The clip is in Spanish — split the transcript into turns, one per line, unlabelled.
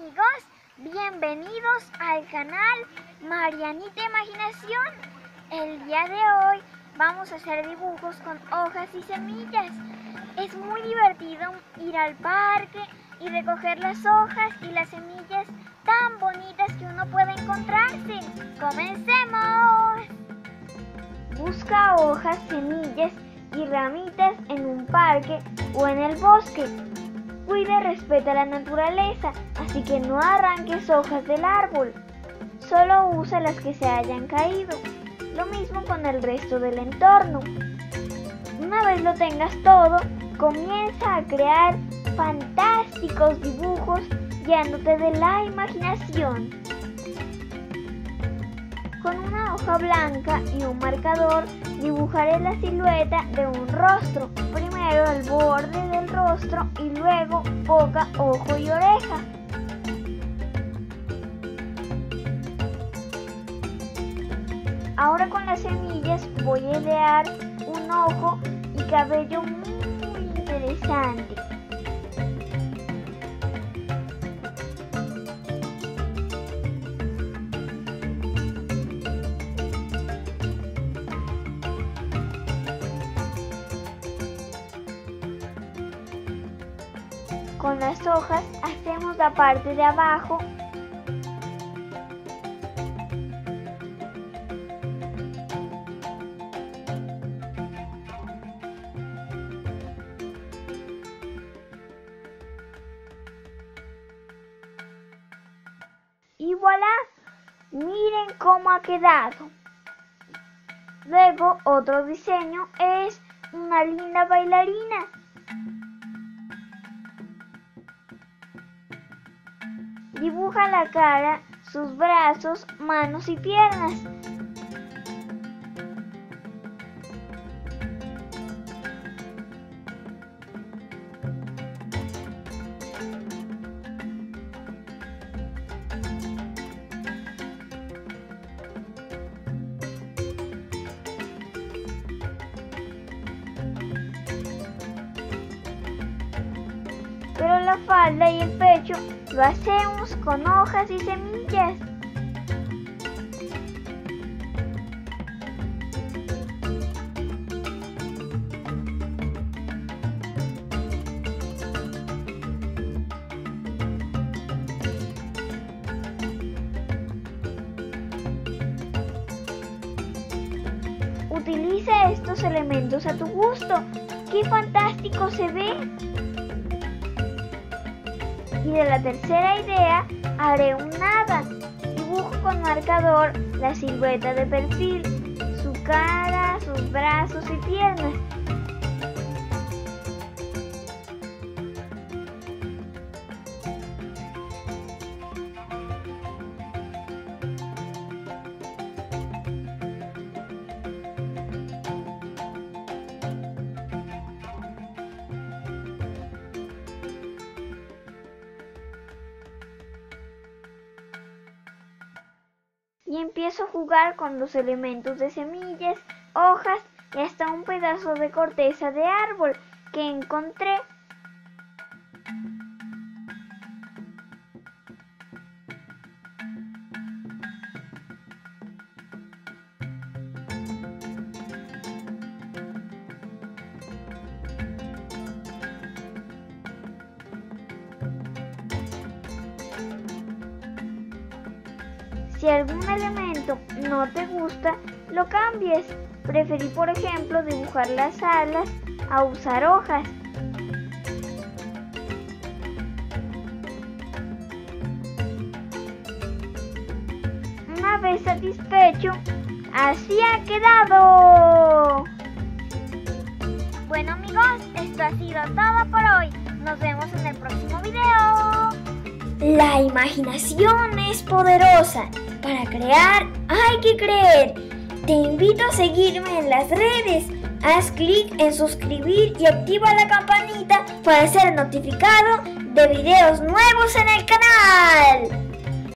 amigos, bienvenidos al canal Marianita Imaginación. El día de hoy vamos a hacer dibujos con hojas y semillas. Es muy divertido ir al parque y recoger las hojas y las semillas tan bonitas que uno puede encontrarse. ¡Comencemos! Busca hojas, semillas y ramitas en un parque o en el bosque. Cuida y respeta la naturaleza, así que no arranques hojas del árbol. Solo usa las que se hayan caído. Lo mismo con el resto del entorno. Una vez lo tengas todo, comienza a crear fantásticos dibujos guiándote de la imaginación. Con una hoja blanca y un marcador dibujaré la silueta de un rostro. Primero el borde del rostro y luego boca, ojo y oreja. Ahora con las semillas voy a idear un ojo y cabello muy interesante. Con las hojas hacemos la parte de abajo . Y voilà, miren cómo ha quedado. Luego otro diseño es una linda bailarina. Dibuja la cara, sus brazos, manos y piernas. Pero la falda y el pecho lo hacemos con hojas y semillas. Utiliza estos elementos a tu gusto. ¡Qué fantástico se ve! Y de la tercera idea haré un hada. Dibujo con marcador la silueta de perfil, su cara, sus brazos y piernas. Y empiezo a jugar con los elementos de semillas, hojas y hasta un pedazo de corteza de árbol que encontré. Si algún elemento no te gusta, lo cambies. Preferí, por ejemplo, dibujar las alas a usar hojas. Una vez satisfecho, así ha quedado. Bueno amigos, esto ha sido todo por hoy. Nos vemos en el próximo video. La imaginación es poderosa. Para crear hay que creer. Te invito a seguirme en las redes. Haz clic en suscribir y activa la campanita para ser notificado de videos nuevos en el canal.